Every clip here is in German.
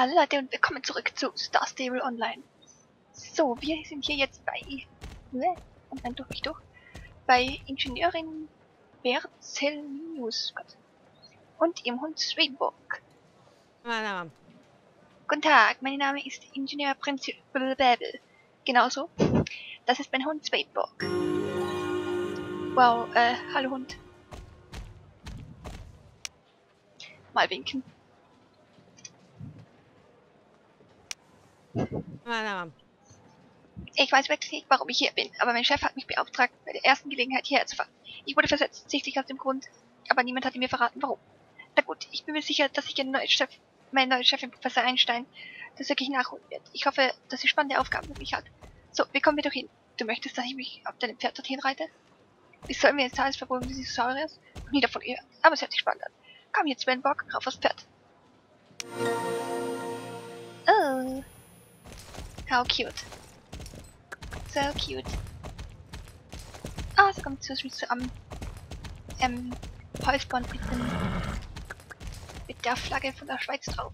Hallo Leute und willkommen zurück zu Star Stable Online. So, wir sind hier jetzt bei... Und dann durch mich durch. Bei Ingenieurin Berzelius und ihrem Hund Swedenborg. Guten Tag, mein Name ist Ingenieur Prinzip Bäbel. Genauso. Das ist mein Hund Swedenborg. Wow, hallo Hund. Mal winken. Ich weiß wirklich nicht, warum ich hier bin, aber mein Chef hat mich beauftragt, bei der ersten Gelegenheit hierher zu fahren. Ich wurde versetzt, sichtlich aus dem Grund, aber niemand hatte mir verraten, warum. Na gut, ich bin mir sicher, dass ich mein neuer Chefin, Professor Einstein, das wirklich nachholen wird. Ich hoffe, dass sie spannende Aufgaben für mich hat. So, wie kommen wir doch hin? Du möchtest, dass ich mich auf deinem Pferd dorthin reite? Ich soll mir ins Tagesverbogen des Dinosauriers? Noch nie davon gehört, aber es hört sich spannend an. Komm jetzt, Swedenborg, rauf aufs Pferd. Oh. How cute. So cute. Ah, so kommt zu am Holzband mit der Flagge von der Schweiz drauf.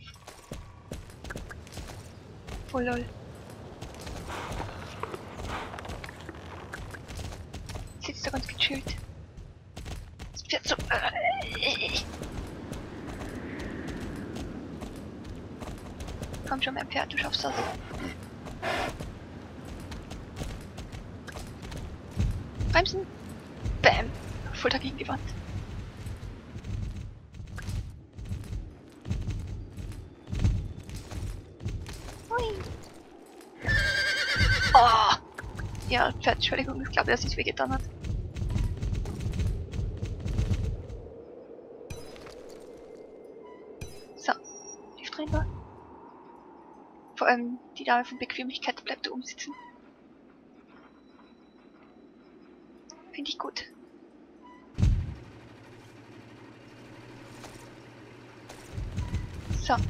Oh lol. Sitzt da ganz gechillt. Das Pferd so. Komm schon, mein Pferd, du schaffst das. Bremsen. Bam. Schulter gegen die Wand. Hui. Oh. Ja, Pferd, Entschuldigung, ich glaube, dass es wehgetan hat. So. Tief drin war. Vor allem die Dame von Bequemlichkeit bleibt da oben sitzen. Finde ich gut. So.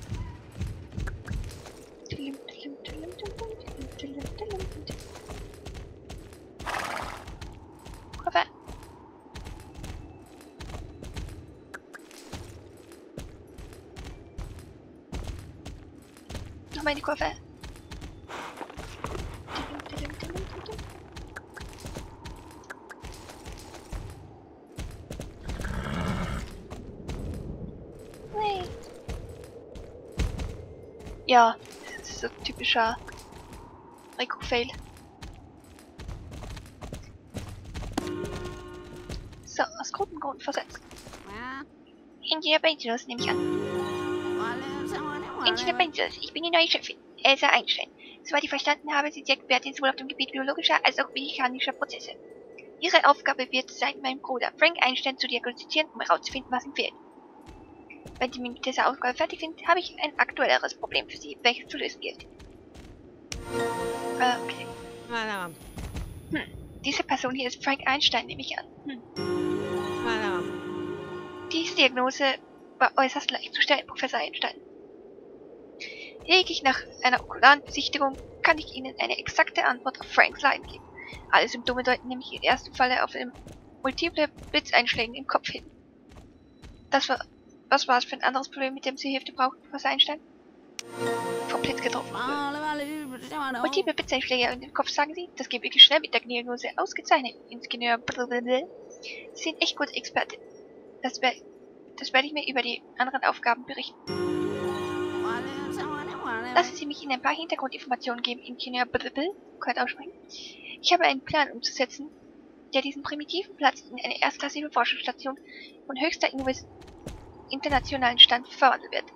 Kurve. Nochmal in die Kurve. Ja, das ist so ein typischer Rico-Fail. So, aus gutem Grund versetzt. Ingenieur Benzius, nehme ich an. Ingenieur Benzius, ich bin die neue Chefin, Elsa Einstein. Soweit ich verstanden habe, sind Sie Expertin sowohl auf dem Gebiet biologischer als auch mechanischer Prozesse. Ihre Aufgabe wird es sein, meinen Bruder Frank Einstein zu diagnostizieren, um herauszufinden, was ihm fehlt. Wenn Sie mit dieser Aufgabe fertig sind, habe ich ein aktuelleres Problem für Sie, welches zu lösen gilt. Okay. Diese Person hier ist Frank Einstein, nehme ich an. Diese Diagnose war äußerst leicht zu stellen, Professor Einstein. Lediglich nach einer okularen Besichtigung kann ich Ihnen eine exakte Antwort auf Franks Leiden geben. Alle Symptome deuten nämlich im ersten Falle auf multiple Blitzeinschlägen im Kopf hin. Was war es für ein anderes Problem, mit dem Sie Hilfe brauchen, Professor Einstein? Vom Blitz getroffen. Multiple Blitzeinschläge in den Kopf, sagen Sie? Das geht wirklich schnell mit der Diagnose. Ausgezeichnet, Ingenieur. Sie sind echt gute Expertin. Das werde ich mir über die anderen Aufgaben berichten. Lassen Sie mich Ihnen ein paar Hintergrundinformationen geben, Ingenieur. Könnt aussprechen. Ich habe einen Plan umzusetzen, der diesen primitiven Platz in eine erstklassige Forschungsstation von höchster internationalen Stand verwandeln wird.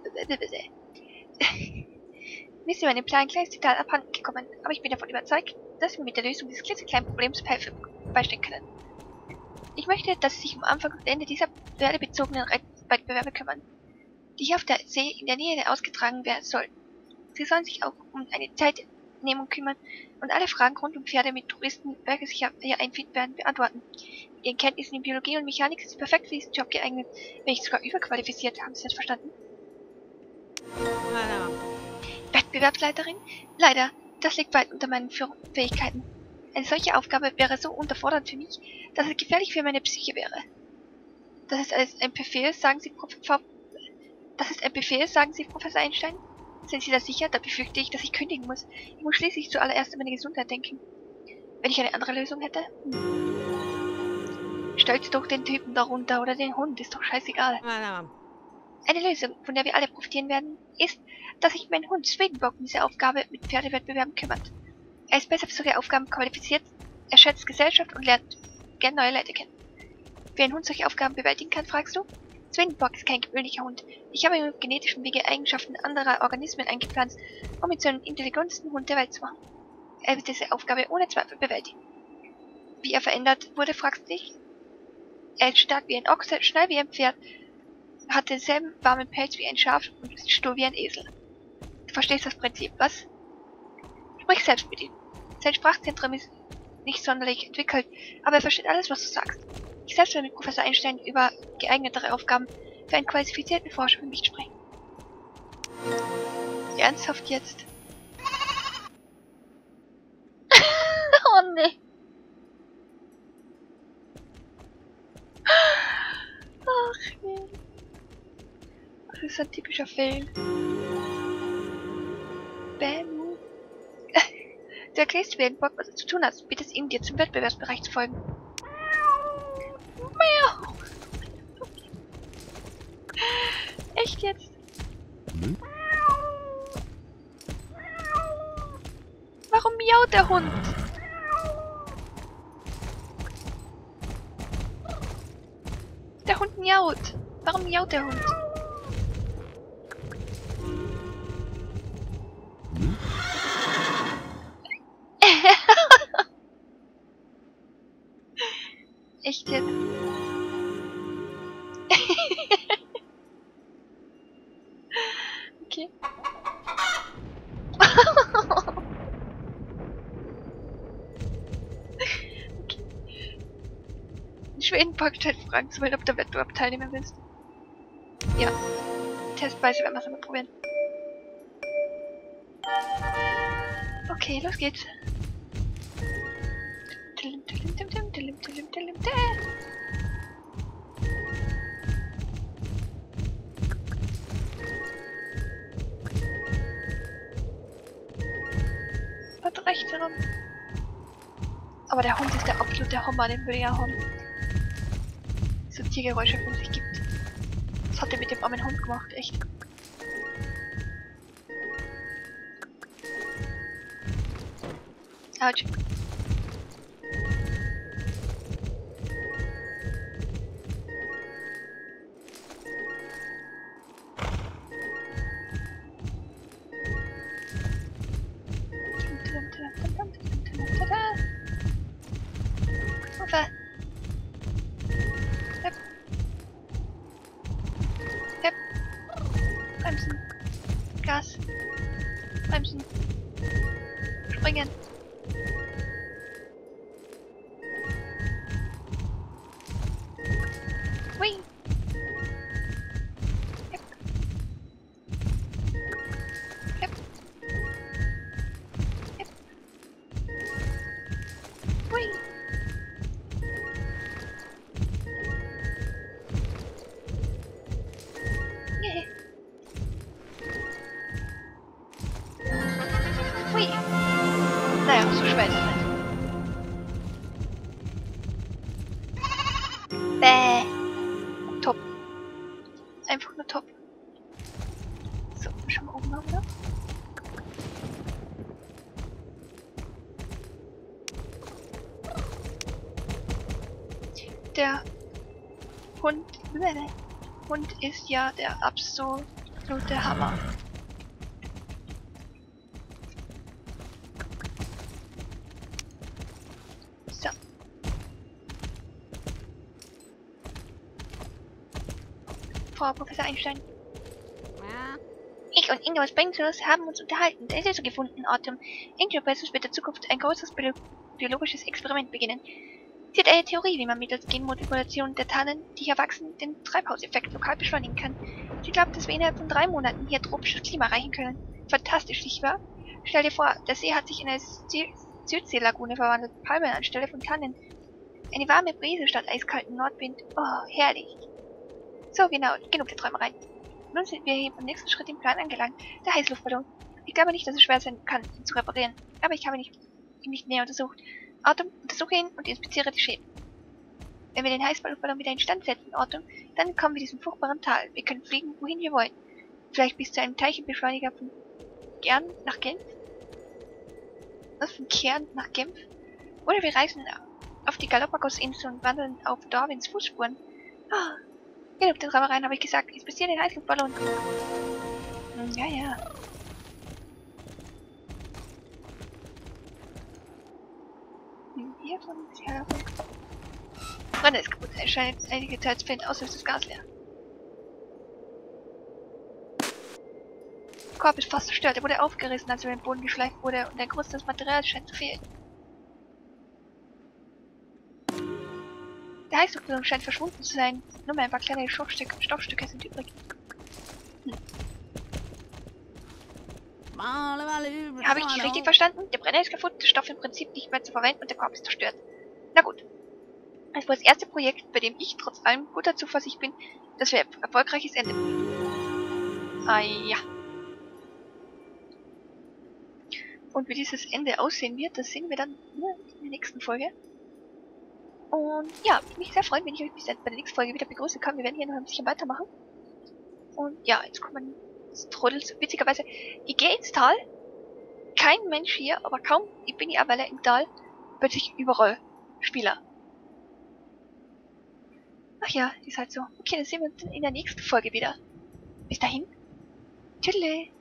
Mir ist über den Plan ein kleines Detail abhanden gekommen, aber ich bin davon überzeugt, dass wir mit der Lösung dieses klitzekleinen Problems beistehen können. Ich möchte, dass Sie sich am Anfang und Ende dieser pferdebezogenen Wettbewerbe kümmern, die hier auf der See in der Nähe ausgetragen werden sollen. Sie sollen sich auch um eine Zeitnehmung kümmern und alle Fragen rund um Pferde mit Touristen, welche sich hier einfinden werden, beantworten. Mit Ihren Kenntnissen in Biologie und Mechanik sind Sie perfekt für diesen Job geeignet, wenn nicht sogar überqualifiziert. Haben Sie das verstanden? Wettbewerbsleiterin? Leider, das liegt weit unter meinen Fähigkeiten. Eine solche Aufgabe wäre so unterfordernd für mich, dass es gefährlich für meine Psyche wäre. Das ist alles ein Befehl, sagen Sie, Das ist ein Befehl, sagen Sie, Professor Einstein? Sind Sie da sicher? Da befürchte ich, dass ich kündigen muss. Ich muss schließlich zuallererst an meine Gesundheit denken. Wenn ich eine andere Lösung hätte? Stellt doch den Typen da runter oder den Hund, ist doch scheißegal. Eine Lösung, von der wir alle profitieren werden, ist, dass sich mein Hund Swedenborg um diese Aufgabe mit Pferdewettbewerben kümmert. Er ist besser für solche Aufgaben qualifiziert, er schätzt Gesellschaft und lernt gern neue Leute kennen. Wie ein Hund solche Aufgaben bewältigen kann, fragst du? Swedenborg ist kein gewöhnlicher Hund. Ich habe ihm auf genetischen Wege Eigenschaften anderer Organismen eingepflanzt, um ihn zu einem intelligentesten Hund der Welt zu machen. Er wird diese Aufgabe ohne Zweifel bewältigen. Wie er verändert wurde, fragst du dich? Er ist stark wie ein Ochse, schnell wie ein Pferd, hat denselben warmen Pelz wie ein Schaf und ist stur wie ein Esel. Du verstehst das Prinzip, was? Sprich selbst mit ihm. Sein Sprachzentrum ist nicht sonderlich entwickelt, aber er versteht alles, was du sagst. Ich selbst will mit Professor Einstein über geeignetere Aufgaben für einen qualifizierten Forscher für mich sprechen. Ernsthaft jetzt? Oh nee. Ach nee. Das ist ein typischer Fail. Bam. Du erklärst Swedenborg, was du zu tun hast. Bittest ihn, dir zum Wettbewerbsbereich zu folgen. Miau. Echt jetzt? Warum miaut der Hund? Der Hund miaut. Warum miaut der Hund? Echt jetzt? Okay. Okay. In Schwedenborg stellt Fragen zu, ob du am Wettbewerb teilnehmen willst. Ja. Testweise werden wir es einmal probieren. Okay, los geht's. Und rechts herum. Aber der Hund ist der absolute Hammer, den würde ich ja haben. So Tiergeräusche von sich gibt. Was hat er mit dem armen Hund gemacht, echt? Autsch. Ufer. Hep. Hep. Bremsen. Gas. Bremsen. Springen. Hui. Hep. Hep. Hep. Hui. Yeah. Hui. Naja, so schwer ist es nicht. Bäh. Top. Einfach nur top. So, schon mal oben haben, oder? Der Hund ist ja der absolute Hammer. So. Frau Professor Einstein. Ich und Ingrid Spencer haben uns unterhalten. Der Lösung gefunden, Autumn. Ingrid wird in der Zukunft ein großes biologisches Experiment beginnen. Sie hat eine Theorie, wie man mittels Genmanipulation der Tannen, die hier wachsen, den Treibhauseffekt lokal beschleunigen kann. Sie glaubt, dass wir innerhalb von 3 Monaten hier tropisches Klima erreichen können. Fantastisch, nicht wahr? Stell dir vor, der See hat sich in eine Südseelagune verwandelt, Palmen anstelle von Tannen. Eine warme Brise statt eiskalten Nordwind. Oh, herrlich. So, genau, genug der Träumereien. Nun sind wir hier beim nächsten Schritt im Plan angelangt. Der Heißluftballon. Ich glaube nicht, dass es schwer sein kann, ihn zu reparieren. Aber ich habe ihn nicht näher untersucht. Artem, untersuche ihn und inspiziere die Schäden. Wenn wir den Heißluftballon wieder instand setzen, Artem, dann kommen wir diesem furchtbaren Tal. Wir können fliegen, wohin wir wollen. Vielleicht bis zu einem Teilchenbeschleuniger von Kern nach Genf? Was, von Kern nach Genf? Oder wir reisen auf die Galapagos-Insel und wandeln auf Darwins Fußspuren. Ah, genug der Träumereien, habe ich gesagt. Inspiziere den Heißluftballon. Ja, ja. Hier von Sicherung. Brenner ist kaputt. Es scheint einige Zeit zu finden, außer ist das Gas leer. Der Korb ist fast zerstört. Er wurde aufgerissen, als er über den Boden geschleift wurde und ein Großteil des Materials scheint zu fehlen. Der Heißluftballon scheint verschwunden zu sein. Nur mal ein paar kleine Stoffstücke sind übrig. Habe ich dich richtig verstanden? Der Brenner ist kaputt, der Stoff im Prinzip nicht mehr zu verwenden und der Korb ist zerstört. Na gut. Das war das erste Projekt, bei dem ich trotz allem guter Zuversicht bin, dass wir ein erfolgreiches Ende bringen. Ah ja. Und wie dieses Ende aussehen wird, das sehen wir dann in der nächsten Folge. Und ja, würde mich sehr freuen, wenn ich euch bis bei der nächsten Folge wieder begrüßen kann. Wir werden hier noch ein bisschen weitermachen. Und ja, jetzt kommen Trottel, witzigerweise. Ich gehe ins Tal. Kein Mensch hier, aber kaum, ich bin ja weil im Tal, plötzlich überall Spieler. Ach ja, ist halt so. Okay, dann sehen wir uns in der nächsten Folge wieder. Bis dahin. Tschüss.